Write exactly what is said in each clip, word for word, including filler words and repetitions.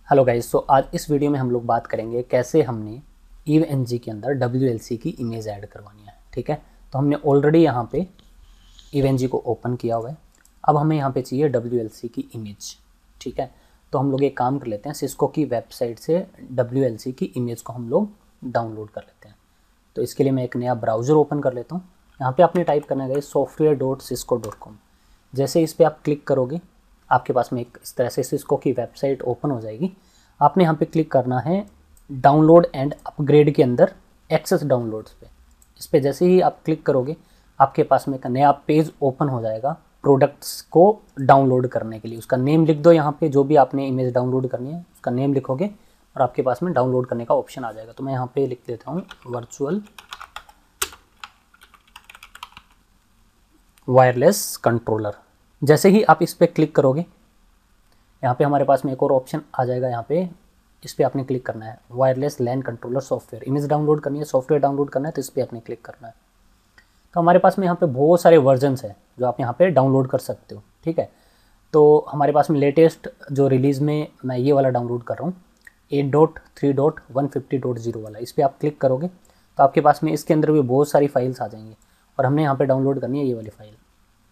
Hello guys, तो आज इस वीडियो में हम लोग बात करेंगे कैसे हमने ईव-एनजी के अंदर डब्ल्यू-एल-सी की इमेज ऐड करवानी है। ठीक है, तो हमने ऑलरेडी यहाँ पे ईव-एनजी को ओपन किया हुआ है। अब हमें यहाँ पे चाहिए डब्ल्यू-एल-सी की इमेज। ठीक है, तो हम लोग एक काम कर लेते हैं, सिस्को की वेबसाइट से डब्ल्यू-एल-सी की इमेज को हम लोग डाउनलोड कर लेते हैं। तो इसके लिए मैं एक नया ब्राउज़र ओपन कर लेता हूँ। यहाँ पर आपने टाइप करना है software dot Cisco dot com. जैसे इस पर आप क्लिक करोगे आपके पास में एक इस तरह से सिस्को की वेबसाइट ओपन हो जाएगी। आपने यहाँ पे क्लिक करना है डाउनलोड एंड अपग्रेड के अंदर एक्सेस डाउनलोड्स पे। इस पे जैसे ही आप क्लिक करोगे आपके पास में एक नया पेज ओपन हो जाएगा प्रोडक्ट्स को डाउनलोड करने के लिए। उसका नेम लिख दो, यहाँ पे जो भी आपने इमेज डाउनलोड करनी है उसका नेम लिखोगे और आपके पास में डाउनलोड करने का ऑप्शन आ जाएगा। तो मैं यहाँ पे लिख देता हूँ वर्चुअल वायरलेस कंट्रोलर। जैसे ही आप इस पर क्लिक करोगे यहाँ पे हमारे पास में एक और ऑप्शन आ जाएगा। यहाँ पे इस पर आपने क्लिक करना है wireless LAN controller software. Image download करनी है, सॉफ्टवेयर डाउनलोड करना है, तो इस पर आपने क्लिक करना है। तो हमारे पास में यहाँ पे बहुत सारे वर्जन्स हैं जो आप यहाँ पे डाउनलोड कर सकते हो। ठीक है, तो हमारे पास में लेटेस्ट जो रिलीज़ में मैं ये वाला डाउनलोड कर रहा हूँ eight dot three dot one fifty dot zero वाला। इस पर आप क्लिक करोगे तो आपके पास में इसके अंदर भी बहुत सारी फाइल्स आ जाएंगी और हमने यहाँ पर डाउनलोड करनी है ये वाली file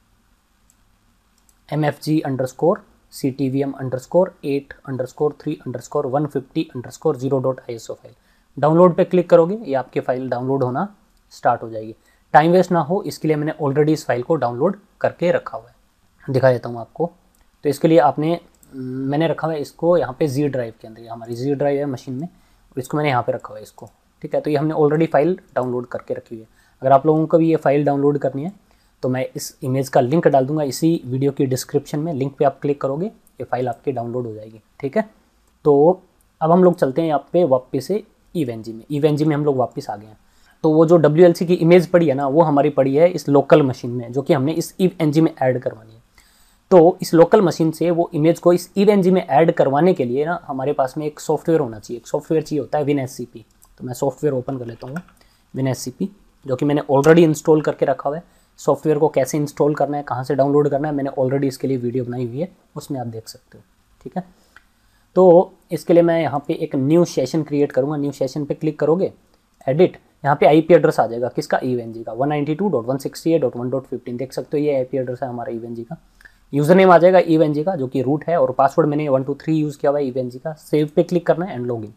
M F G underscore C T V M underscore eight underscore three underscore one fifty underscore zero dot I S O file. Download पे क्लिक करोगे ये आपकी file download होना start हो जाएगी। Time waste ना हो इसके लिए मैंने ऑलरेडी इस फाइल को डाउनलोड करके रखा हुआ है, दिखा देता हूँ आपको। तो इसके लिए आपने मैंने रखा हुआ है इसको यहाँ पे जी ड्राइव के अंदर। हमारी जी ड्राइव है मशीन में और इसको मैंने यहाँ पर रखा हुआ है इसको। ठीक है, तो ये हमने ऑलरेडी फाइल डाउनलोड करके रखी हुई है। अगर आप लोगों को भी ये फाइल डाउनलोड करनी है तो मैं इस इमेज का लिंक डाल दूंगा इसी वीडियो की डिस्क्रिप्शन में। लिंक पे आप क्लिक करोगे ये फाइल आपकी डाउनलोड हो जाएगी। ठीक है, तो अब हम लोग चलते हैं यहाँ पे वापस से ईव-एनजी में। ईव-एनजी में हम लोग वापस आ गए हैं। तो वो जो डब्ल्यू-एल-सी की इमेज पड़ी है ना वो हमारी पड़ी है इस लोकल मशीन में जो कि हमने इस ईव-एनजी में ऐड करवानी है। तो इस लोकल मशीन से वो इमेज को इस ईव-एनजी में ऐड करवाने के लिए ना हमारे पास में एक सॉफ्टवेयर होना चाहिए। एक सॉफ्टवेयर चाहिए होता है विन-एस-सी-पी। तो मैं सॉफ्टवेयर ओपन कर लेता हूँ विन-एस-सी-पी, जो कि मैंने ऑलरेडी इंस्टॉल करके रखा हुआ है। सॉफ्टवेयर को कैसे इंस्टॉल करना है, कहाँ से डाउनलोड करना है, मैंने ऑलरेडी इसके लिए वीडियो बनाई हुई है, उसमें आप देख सकते हो। ठीक है, तो इसके लिए मैं यहाँ पे एक न्यू सेशन क्रिएट करूँगा। न्यू सेशन पे क्लिक करोगे एडिट, यहाँ पे आईपी एड्रेस आ जाएगा किसका, ईव-एनजी का one ninety two dot one sixty eight dot one dot fifteen. देख सकते हो ये आईपी एड्रेस है हमारा ईव-एनजी का। यूज़र नेम आ जाएगा ईव-एनजी का जो कि रूट है और पासवर्ड मैंने वन टू थ्री यूज़ किया हुआ है ईव-एनजी का। सेव पे क्लिक करना है एंड लॉगिन।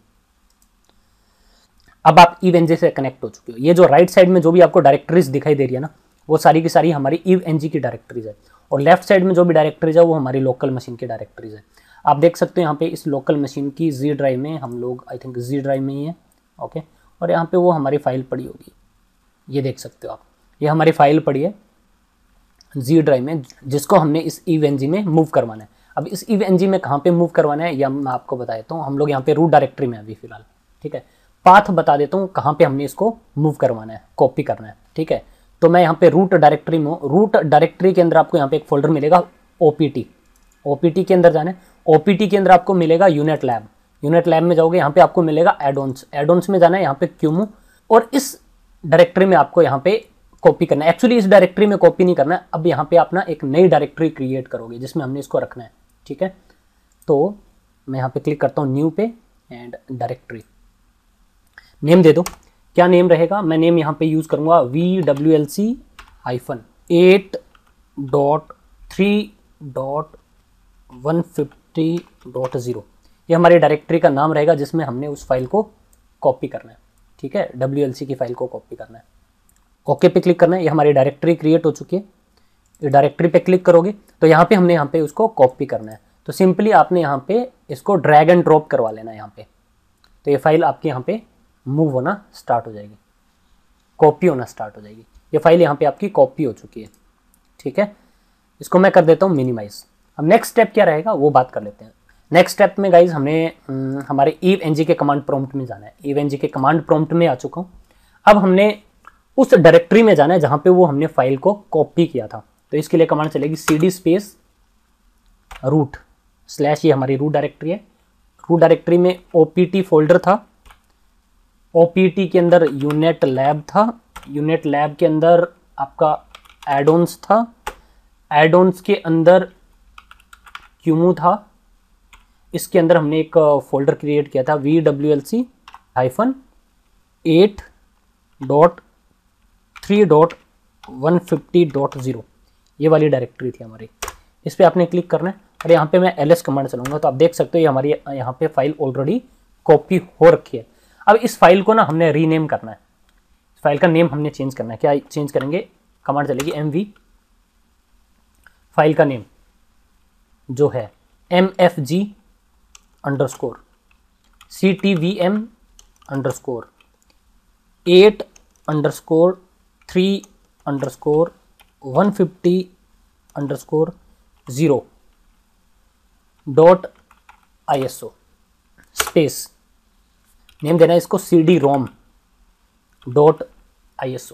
अब आप ईव-एनजी से कनेक्ट हो चुके हो। ये जो राइट साइड में जो भी आपको डायरेक्टरीज दिखाई दे रही है ना वो सारी की सारी हमारी ईव-एनजी की डायरेक्टरीज है और लेफ्ट साइड में जो भी डायरेक्टरीज है वो हमारी लोकल मशीन की डायरेक्टरीज है। आप देख सकते हो यहाँ पे इस लोकल मशीन की जी ड्राइव में हम लोग आई थिंक जी ड्राइव में ही है। ओके, और यहाँ पे वो हमारी फाइल पड़ी होगी, ये देख सकते हो आप, ये हमारी फाइल पड़ी है जी ड्राइव में जिसको हमने इस ईव-एनजी में मूव करवाना है। अब इस ईव-एनजी में कहाँ पे मूव करवाना है या मैं आपको बता देता हूँ। हम लोग यहाँ पे रूट डायरेक्टरी में अभी फिलहाल। ठीक है, पाथ बता देता हूँ कहाँ पे हमने इसको मूव करवाना है, कॉपी करना है। ठीक है, तो मैं यहाँ पे रूट डायरेक्टरी में हूँ। रूट डायरेक्टरी के अंदर आपको यहाँ पे एक फोल्डर मिलेगा ओपीटी। ओपीटी के अंदर जाना है। ओपीटी के अंदर आपको मिलेगा यूनिट लैब। यूनिट लैब में जाओगे यहाँ पे आपको मिलेगा एडोन्स। एडोन्स में जाना है यहाँ पे क्यूमू और इस डायरेक्टरी में आपको यहाँ पे कॉपी करना है। एक्चुअली इस डायरेक्टरी में कॉपी नहीं करना है, अब यहाँ पे अपना एक नई डायरेक्टरी क्रिएट करोगे जिसमें हमने इसको रखना है। ठीक है, तो मैं यहाँ पे क्लिक करता हूँ न्यू पे एंड डायरेक्टरी। नेम दे दो, क्या नेम रहेगा। मैं नेम यहाँ पे यूज़ करूँगा V W L C hyphen eight dot three dot one fifty dot zero. ये हमारी डायरेक्टरी का नाम रहेगा जिसमें हमने उस फाइल को कॉपी करना है। ठीक है, डब्ल्यू-एल-सी की फाइल को कॉपी करना है। ओके पे क्लिक करना है। ये हमारी डायरेक्टरी क्रिएट हो चुकी है। ये डायरेक्टरी पे क्लिक करोगे तो यहाँ पे हमने यहाँ पे उसको कॉपी करना है। तो सिंपली आपने यहाँ पे इसको ड्रैग एंड ड्रॉप करवा लेना है यहाँ पे। तो ये फाइल आपकी यहाँ पे मूव होना स्टार्ट हो जाएगी, कॉपी होना स्टार्ट हो जाएगी। ये फाइल यहाँ पे आपकी कॉपी हो चुकी है। ठीक है, इसको मैं कर देता हूँ मिनिमाइज। अब नेक्स्ट स्टेप क्या रहेगा वो बात कर लेते हैं। नेक्स्ट स्टेप में गाइज हमने हमारे ईव-एनजी के कमांड प्रॉम्प्ट में जाना है। ईव-एनजी के कमांड प्रॉम्प्ट में आ चुका हूँ। अब हमने उस डायरेक्टरी में जाना है जहाँ पे वो हमने फाइल को कॉपी किया था। तो इसके लिए कमांड चलेगी C D space root slash, ये हमारी रूट डायरेक्टरी है। रूट डायरेक्टरी में ओपीटी फोल्डर था, ओपीटी के अंदर यूनिट लैब था, यूनिट लैब के अंदर आपका एडोन्स था, एडोन्स के अंदर क्यूमू था, इसके अंदर हमने एक फोल्डर क्रिएट किया था V W L C hyphen eight dot three dot one fifty dot zero, ये वाली डायरेक्टरी थी हमारी। इस पर आपने क्लिक करना है और यहाँ पे मैं एल एस कमांड चलाऊंगा तो आप देख सकते हो ये हमारी यहाँ पे फाइल ऑलरेडी कॉपी हो रखी है। अब इस फाइल को ना हमने रीनेम करना है, फाइल का नेम हमने चेंज करना है। क्या चेंज करेंगे, कमांड चलेगी एम वी, फाइल का नेम जो है M F G underscore C T V M underscore eight underscore three underscore one fifty underscore zero dot I S O space, name देना है इसको C D ROM dot I S O,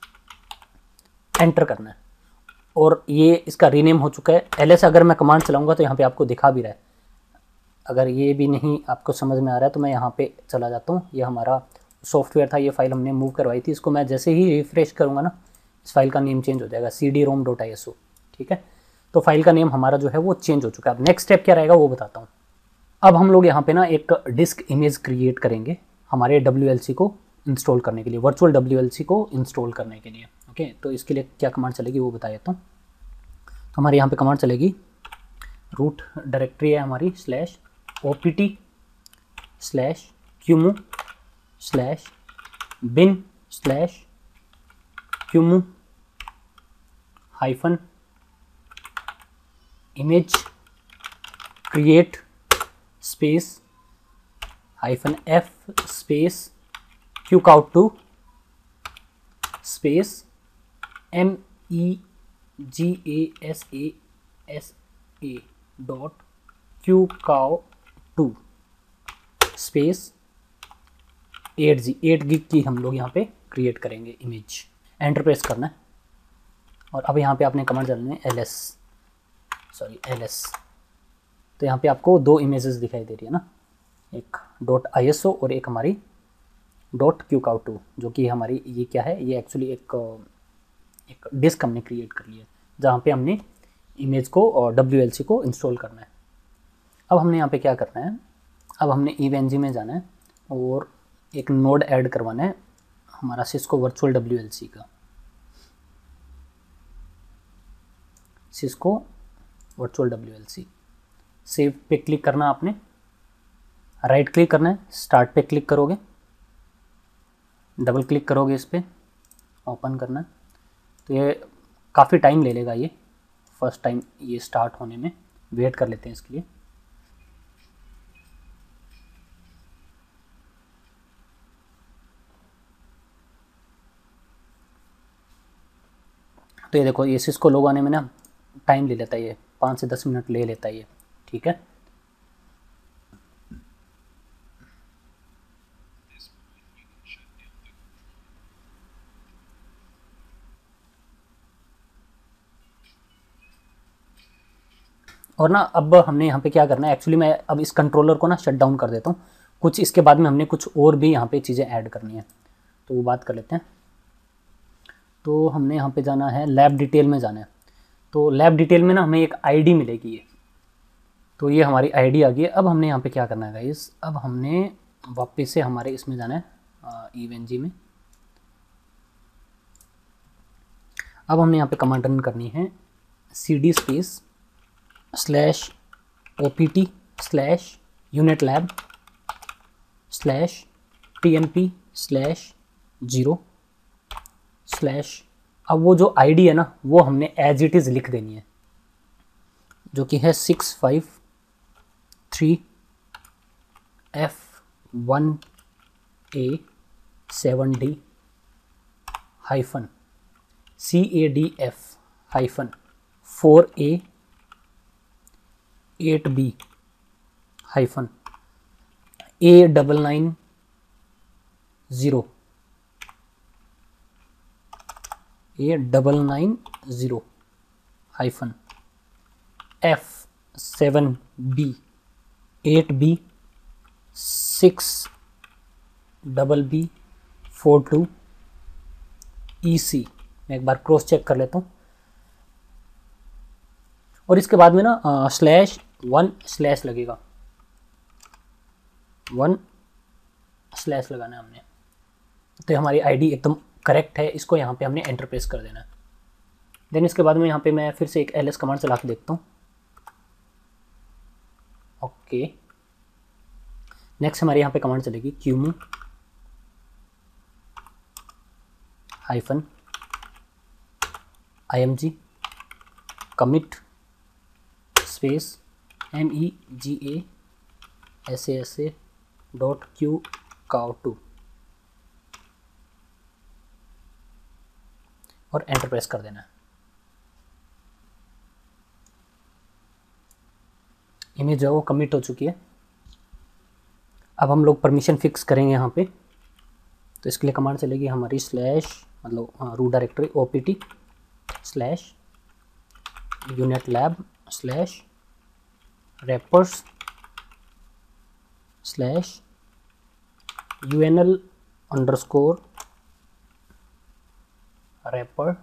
enter करना है और ये इसका rename हो चुका है। एल एस अगर मैं कमांड चलाऊंगा तो यहाँ पे आपको दिखा भी रहा है। अगर ये भी नहीं आपको समझ में आ रहा है तो मैं यहाँ पे चला जाता हूँ। ये हमारा सॉफ्टवेयर था, ये फाइल हमने मूव करवाई थी, इसको मैं जैसे ही रिफ्रेश करूँगा ना इस फाइल का नेम चेंज हो जाएगा C D ROM dot I S O. ठीक है, तो फाइल का नेम हमारा जो है वो चेंज हो चुका है। अब नेक्स्ट स्टेप क्या रहेगा वो बताता हूँ। अब हम लोग यहाँ पे ना एक डिस्क इमेज क्रिएट करेंगे हमारे डब्ल्यू एल सी को इंस्टॉल करने के लिए, वर्चुअल डब्ल्यू एल सी को इंस्टॉल करने के लिए। ओके, तो इसके लिए क्या कमांड चलेगी वो बता देता हूँ। तो हमारे यहाँ पे कमांड चलेगी, रूट डायरेक्टरी है हमारी slash O P T slash QEMU slash bin slash QEMU hyphen image create space hyphen F space qcow two space M E G A S A S A dot Q cow two space eight G eight gig की हम लोग यहाँ पे create करेंगे image. Enter press करना है और अब यहाँ पे आपने कमांड डालना है L S sorry L S. तो यहाँ पे आपको दो इमेजेस दिखाई दे रही है ना, एक डॉट आई एस ओ और एक हमारी डॉट क्यू काउ टू, जो कि हमारी ये क्या है, ये एक्चुअली एक एक डिस्क हमने क्रिएट कर लिया है जहाँ पे हमने इमेज को और डब्ल्यू एल सी को इंस्टॉल करना है। अब हमने यहाँ पे क्या करना है, अब हमने ईवेंजी में जाना है और एक नोड ऐड करवाना है हमारा Cisco virtual W L C का, Cisco virtual W L C. Save पे क्लिक करना आपने, राइट क्लिक करना है, स्टार्ट पे क्लिक करोगे, डबल क्लिक करोगे इस पर, ओपन करना है। तो ये काफ़ी टाइम ले लेगा, ये फर्स्ट टाइम ये स्टार्ट होने में, वेट कर लेते हैं इसके लिए। तो ये देखो ये सिस्को लोग आने में ना टाइम ले लेता है, ये पाँच से दस मिनट ले लेता है ये। ठीक है, और ना अब हमने यहाँ पे क्या करना है, एक्चुअली मैं अब इस कंट्रोलर को ना शट डाउन कर देता हूँ, कुछ इसके बाद में हमने कुछ और भी यहाँ पे चीज़ें ऐड करनी है, तो वो बात कर लेते हैं। तो हमने यहाँ पे जाना है लैब डिटेल में जाना है, तो लैब डिटेल में ना हमें एक आईडी मिलेगी ये, तो ये हमारी आईडी आ गई है। अब हमने यहाँ पे क्या करना है गाइस, अब हमने वापस से हमारे इसमें जाना है ईवेंजी में। अब हमने यहाँ पे कमांड रन करनी है C D space slash O P T slash unit lab slash T M P slash zero slash, अब वो जो आईडी है ना वो हमने एज इट इज़ लिख देनी है, जो कि है six five three F one A seven D hyphen C A D F hyphen four A eight B hyphen A double nine zero A double nine zero hyphen F seven B eight B six double B four two E C. मैं एक बार cross check कर लेता हूँ, और इसके बाद में ना स्लैश वन स्लैश लगेगा, वन स्लैश लगाना है हमने, तो हमारी आईडी एकदम करेक्ट है। इसको यहाँ पे हमने एंटर प्रेस कर देना है। देन इसके बाद में यहाँ पे मैं फिर से एक एल एस कमांड चला के देखता हूँ। ओके, नेक्स्ट हमारे यहाँ पे कमांड चलेगी QEMU hyphen I M G commit space M E G A S A S A dot Q cow two और एंटर प्रेस कर देना है। इमेज जो है वो कमिट हो चुकी है। अब हम लोग परमिशन फिक्स करेंगे यहाँ पे, तो इसके लिए कमांड चलेगी हमारी स्लैश मतलब root directory O P T slash unit lab slash wrappers slash U N L underscore wrapper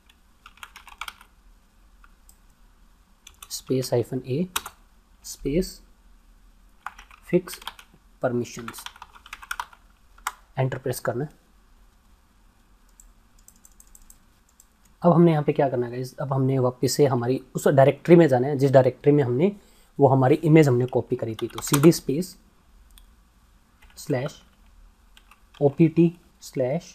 space hyphen A space fix permissions, enter press करना है। अब हमने यहाँ पे क्या करना है गाइस, अब हमने वापस से हमारी उस डायरेक्टरी में जाना है जिस डायरेक्टरी में हमने वो हमारी इमेज हमने कॉपी करी थी। तो C D space slash O P T slash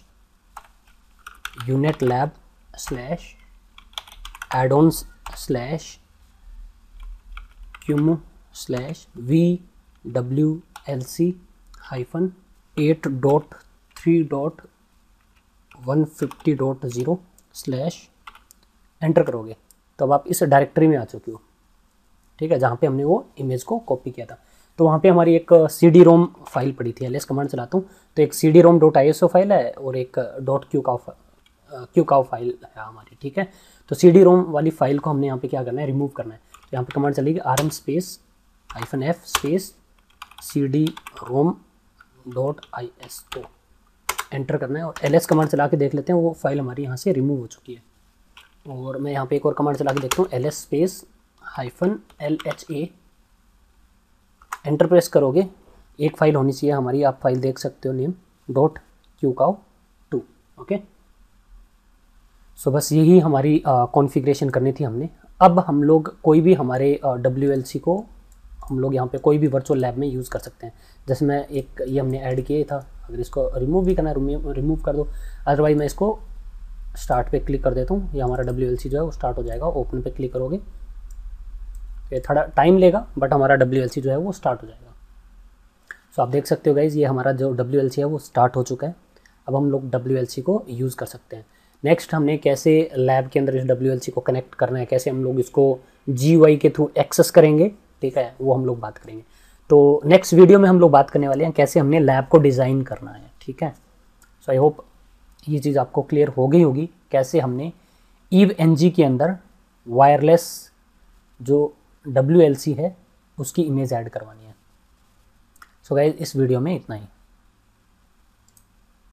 unit lab slash addons slash QEMU slash V W L C hyphen eight dot three dot one fifty dot zero slash enter करोगे तो अब आप इस directory में आ चुके हो, ठीक है, जहाँ पे हमने वो इमेज को कॉपी किया था। तो वहाँ पे हमारी एक सी डी रोम फाइल पड़ी थी। एल एस कमांड चलाता हूँ तो एक C D ROM dot I S O file है और एक dot Q cow qcow file है हमारी, ठीक है। तो सी डी रोम वाली फाइल को हमने यहाँ पे क्या करना है, रिमूव करना है। तो यहाँ पे कमांड चलेगी R M space hyphen F space C D ROM dot I S O, enter करना है। और एल एस कमांड चला के देख लेते हैं, वो फाइल हमारी यहाँ से रिमूव हो चुकी है। और मैं यहाँ पे एक और कमांड चला के देखता हूँ, L S space hyphen L H A, enter press करोगे एक फाइल होनी चाहिए हमारी, आप फाइल देख सकते हो, name dot Q cow two. Okay, so बस यही हमारी कॉन्फ़िगरेशन करनी थी हमने। अब हम लोग कोई भी हमारे डब्ल्यू एल सी को हम लोग यहाँ पे कोई भी वर्चुअल लैब में यूज़ कर सकते हैं। जैसे मैं एक ये हमने ऐड किया था, अगर इसको रिमूव भी करना है रिमूव कर दो, अदरवाइज मैं इसको स्टार्ट पे क्लिक कर देता हूँ। ये हमारा डब्ल्यू एल सी जो है वो स्टार्ट हो जाएगा। ओपन पे क्लिक करोगे ये थोड़ा टाइम लेगा बट हमारा डब्ल्यू एल सी जो है वो स्टार्ट हो जाएगा। सो आप देख सकते हो गाइज, ये हमारा जो डब्ल्यू एल सी है वो स्टार्ट हो चुका है। अब हम लोग डब्ल्यू एल सी को यूज़ कर सकते हैं। नेक्स्ट हमने कैसे लैब के अंदर इस डब्ल्यू एल सी को कनेक्ट करना है, कैसे हम लोग इसको जी वाई के थ्रू एक्सेस करेंगे, ठीक है, वो हम लोग बात करेंगे। तो नेक्स्ट वीडियो में हम लोग बात करने वाले हैं कैसे हमने लैब को डिज़ाइन करना है, ठीक है। सो आई होप ये चीज़ आपको क्लियर हो गई होगी, कैसे हमने ईव एन जी के अंदर वायरलेस जो डब्ल्यू एल सी है उसकी इमेज ऐड करवानी है। सो गाइस इस वीडियो में इतना ही।